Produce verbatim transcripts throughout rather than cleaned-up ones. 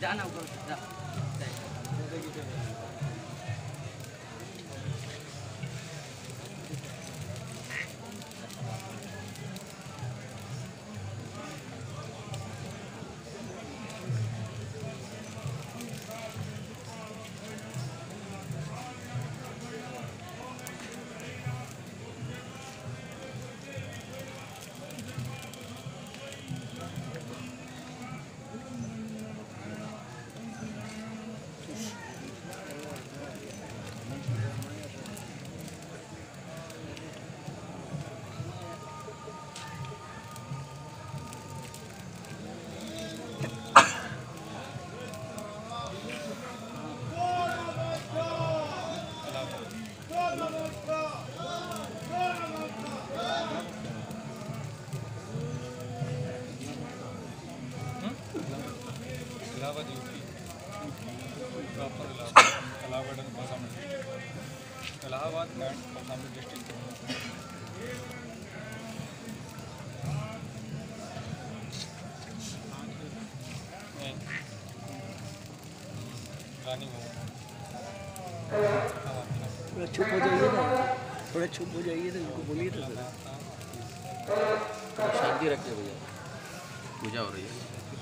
जाना ऊपर जा Allahabad UP proper Allahabad and Kaushambi Allahabad and Kaushambi district Rani थोड़ा चुप हो जाइए ना थोड़ा चुप हो जाइए ना इनको बोलिए तो शांति रखिए भैया पूजा हो रही है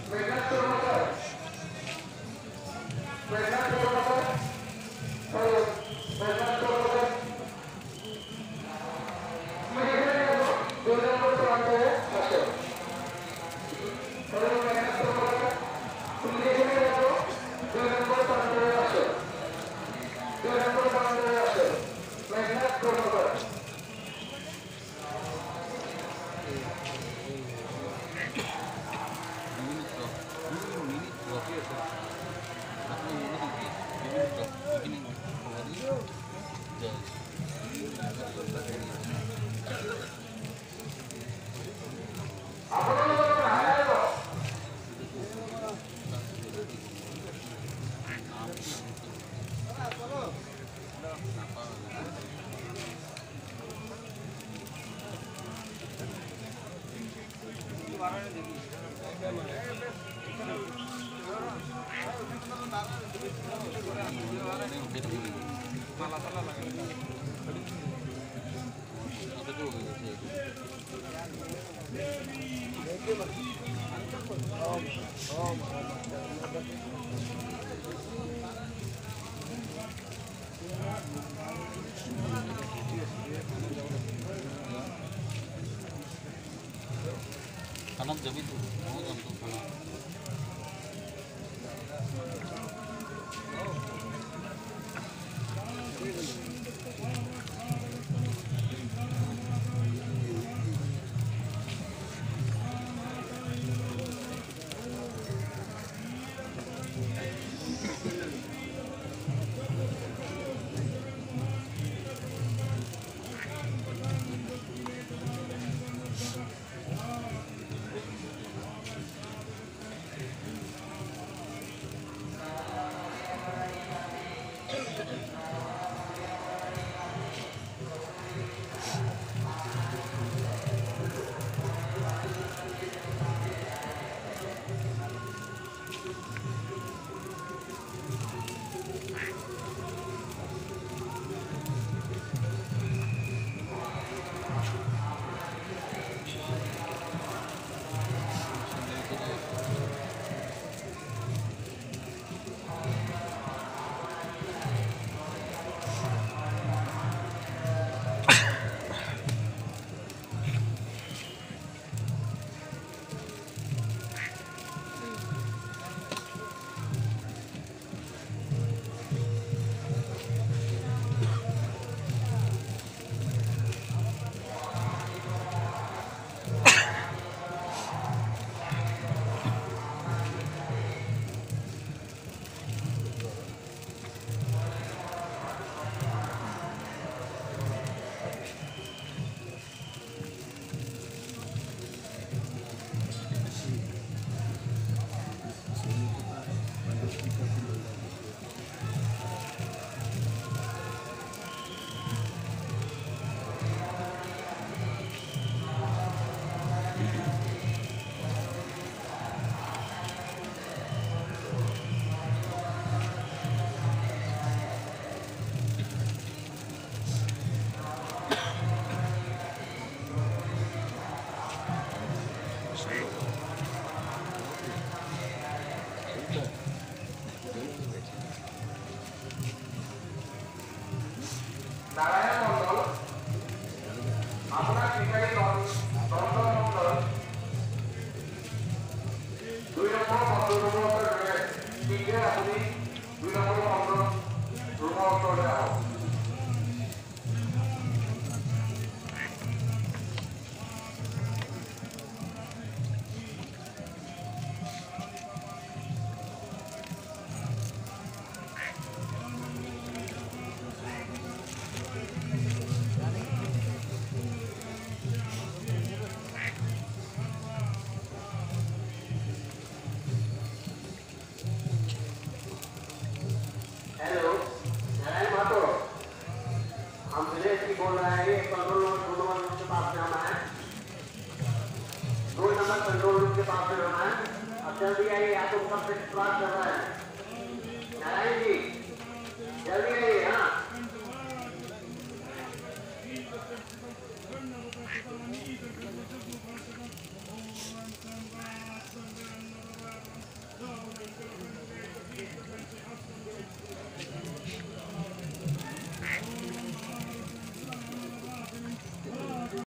खाना जमी तो बहुत हमको खाना हेलो नारायण मातो, हम दिनेश जी बोल रहे हैं। ये कंट्रोल रूम दो नंबर रूम के पास में आना है, दो नंबर कंट्रोल रूम के पास में आना है। अब जल्दी आइए, आप ऊपर से बात कर रहे हैं। नारायण जी जल्दी आइए। हाँ Thank you.